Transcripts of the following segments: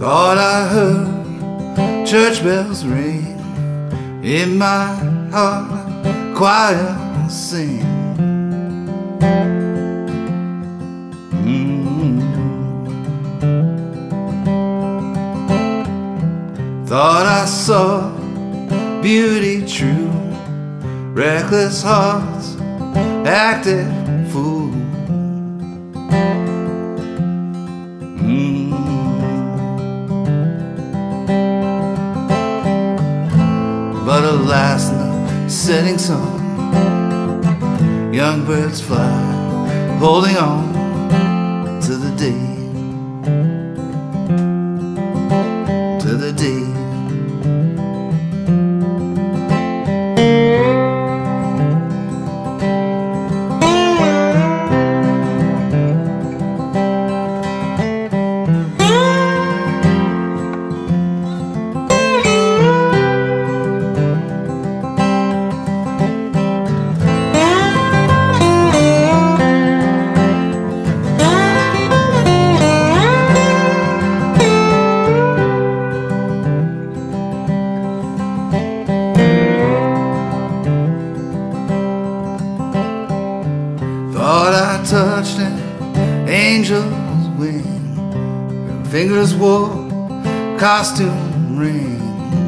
Thought I heard church bells ring, in my heart choir sing. Thought I saw beauty true, reckless hearts acted fool. But alas, in the setting sun, young birds fly, holding on to the day, to the day. Thought I touched an angel's wing, her fingers wore costume rings.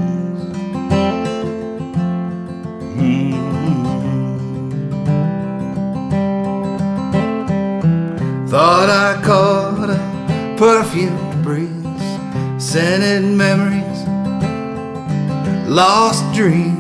Thought I caught a perfumed breeze, scented memories, lost dreams.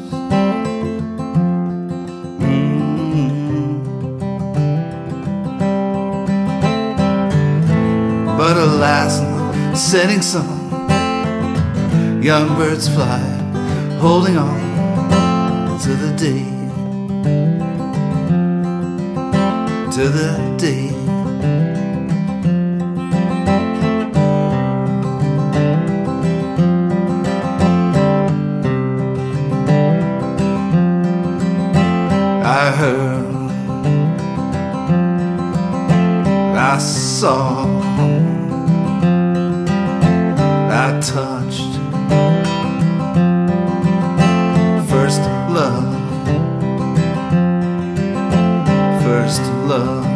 But alas, in the setting sun, young birds fly, holding on to the day, to the day. I heard, I saw, I touched, first love, first love.